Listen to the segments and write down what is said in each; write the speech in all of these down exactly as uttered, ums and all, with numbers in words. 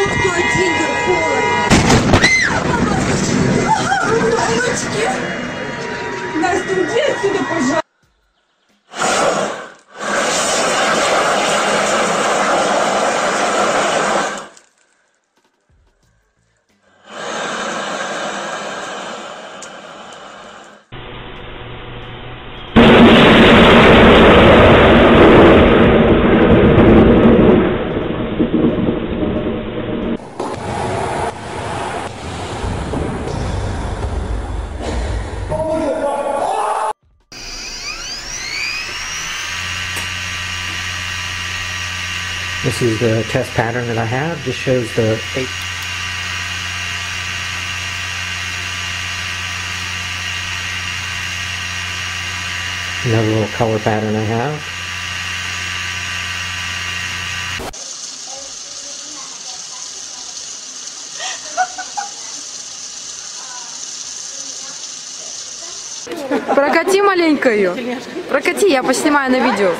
кто один, холодно. Мамочки! Настя, уйди отсюда, пожалуйста. This is the test pattern that I have. Just shows the eight. Another little color pattern I have. Прокати маленько ее. Прокати, я поснимаю на видео.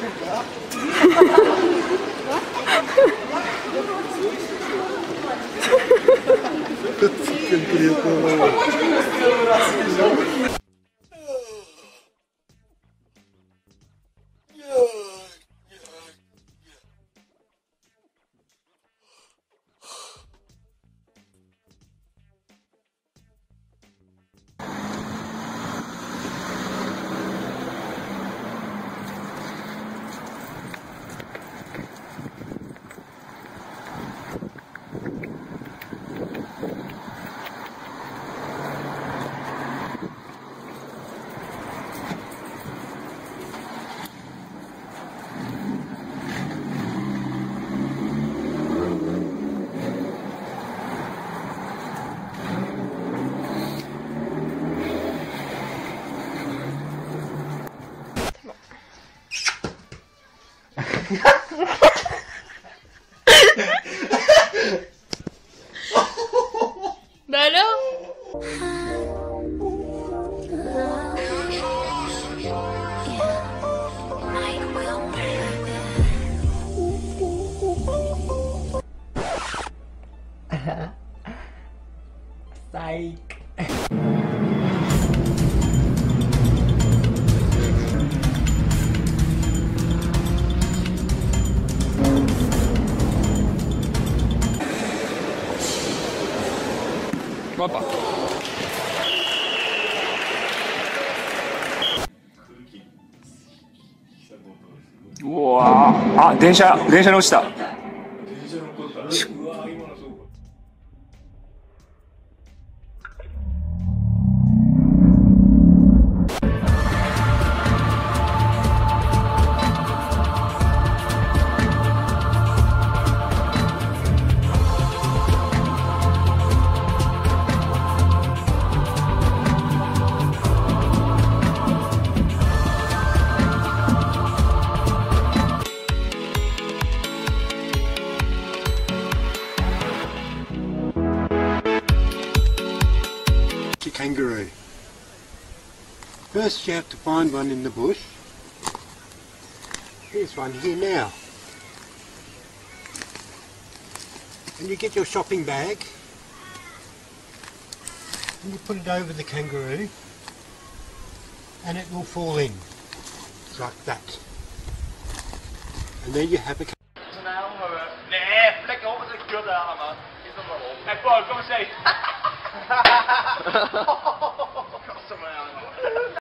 Bah alors? Psych. Opa.うわー、あ、電車、電車に落ちた。 Kangaroo. First you have to find one in the bush. Here's one here now. And you get your shopping bag and you put it over the kangaroo and it will fall in like that. And there you have a Nee, flik op met de kut aan, man. Is dat maar op. Hey Paul, kom eens even.